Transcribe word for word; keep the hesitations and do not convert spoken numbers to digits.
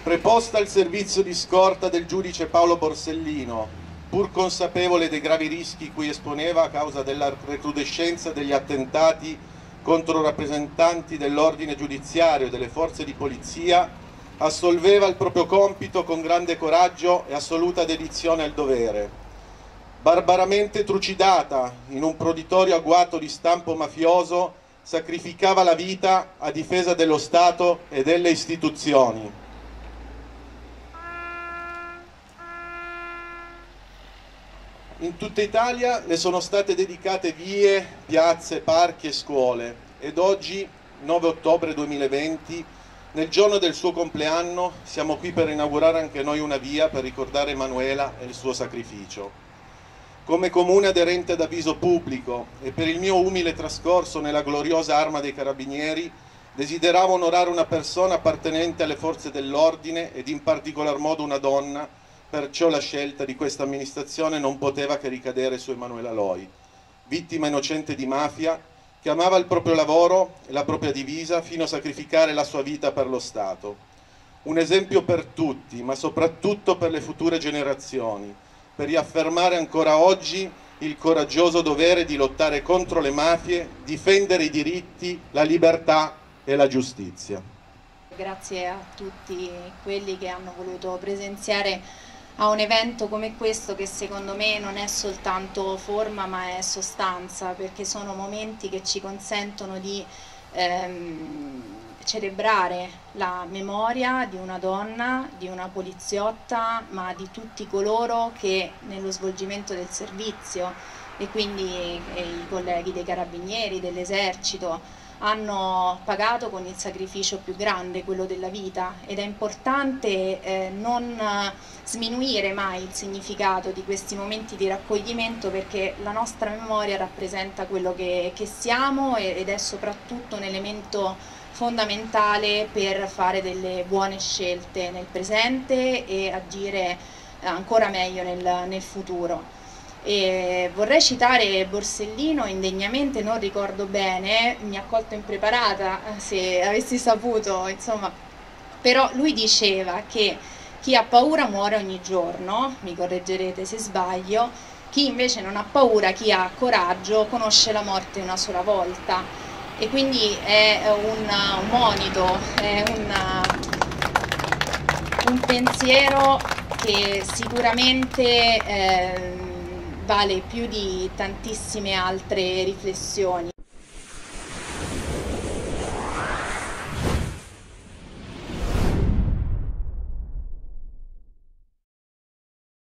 Preposta al servizio di scorta del giudice Paolo Borsellino, pur consapevole dei gravi rischi cui esponeva a causa della recrudescenza degli attentati contro rappresentanti dell'ordine giudiziario e delle forze di polizia, assolveva il proprio compito con grande coraggio e assoluta dedizione al dovere. Barbaramente trucidata in un proditorio agguato di stampo mafioso, sacrificava la vita a difesa dello Stato e delle istituzioni. In tutta Italia le sono state dedicate vie, piazze, parchi e scuole ed oggi, nove ottobre duemilaventi, nel giorno del suo compleanno, siamo qui per inaugurare anche noi una via per ricordare Emanuela e il suo sacrificio. Come comune aderente ad Avviso Pubblico e per il mio umile trascorso nella gloriosa Arma dei Carabinieri, desideravo onorare una persona appartenente alle forze dell'ordine ed in particolar modo una donna. Perciò la scelta di questa amministrazione non poteva che ricadere su Emanuela Loi, vittima innocente di mafia che amava il proprio lavoro e la propria divisa fino a sacrificare la sua vita per lo Stato. Un esempio per tutti, ma soprattutto per le future generazioni, per riaffermare ancora oggi il coraggioso dovere di lottare contro le mafie, difendere i diritti, la libertà e la giustizia. Grazie a tutti quelli che hanno voluto presenziare a un evento come questo, che secondo me non è soltanto forma ma è sostanza, perché sono momenti che ci consentono di ehm, celebrare la memoria di una donna, di una poliziotta, ma di tutti coloro che nello svolgimento del servizio, e quindi eh, i colleghi dei Carabinieri, dell'Esercito, hanno pagato con il sacrificio più grande, quello della vita, ed è importante eh, non sminuire mai il significato di questi momenti di raccoglimento, perché la nostra memoria rappresenta quello che, che siamo ed è soprattutto un elemento fondamentale per fare delle buone scelte nel presente e agire ancora meglio nel, nel futuro. E vorrei citare Borsellino, indegnamente non ricordo bene, mi ha colto impreparata se avessi saputo, insomma, però lui diceva che chi ha paura muore ogni giorno, mi correggerete se sbaglio, chi invece non ha paura, chi ha coraggio, conosce la morte una sola volta, e quindi è un, un monito, è un, un pensiero che sicuramente eh, vale più di tantissime altre riflessioni.